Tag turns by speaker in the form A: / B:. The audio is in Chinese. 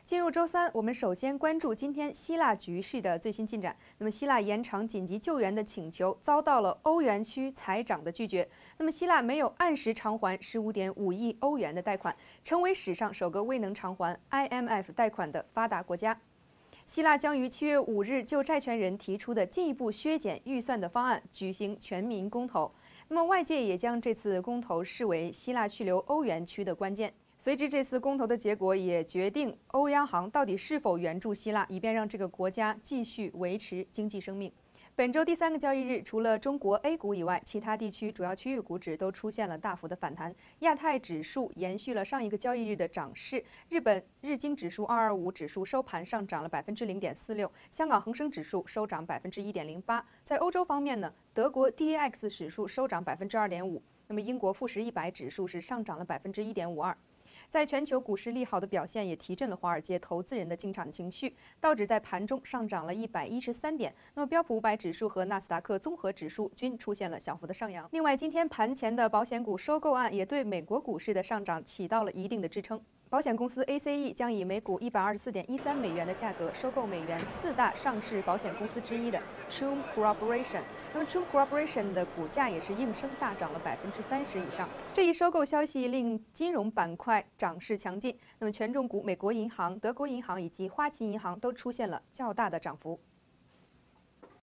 A: 进入周三，我们首先关注今天希腊局势的最新进展。那么，希腊延长紧急救援的请求遭到了欧元区财长的拒绝。那么，希腊没有按时偿还15.5亿欧元的贷款，成为史上首个未能偿还 IMF 贷款的发达国家。希腊将于7月5日就债权人提出的进一步削减预算的方案举行全民公投。那么，外界也将这次公投视为希腊去留欧元区的关键。随之，这次公投的结果也决定欧央行到底是否援助希腊，以便让这个国家继续维持经济生命。本周第3个交易日，除了中国 A 股以外，其他地区主要区域股指都出现了大幅的反弹。亚太指数延续了上一个交易日的涨势，日本日经指数225指数收盘上涨了0.46%，香港恒生指数收涨1.08%。在欧洲方面呢，德国 DAX 指数收涨2.5%，那么英国富时100指数是上涨了1.52%。在全球股市利好的表现，也提振了华尔街投资人的进场情绪。道指在盘中上涨了113点，那么标普500指数和纳斯达克综合指数均出现了小幅的上扬。另外，今天盘前的保险股收购案也对美国股市的上涨起到了一定的支撑。保险公司 ACE 将以每股124.13美元的价格收购美元4大上市保险公司之一的 Chubb Corporation。那么 Chubb Corporation 的股价也是应声大涨了30%以上。这一收购消息令金融板块涨势强劲。那么权重股美国银行、德国银行以及花旗银行都出现了较大的涨幅。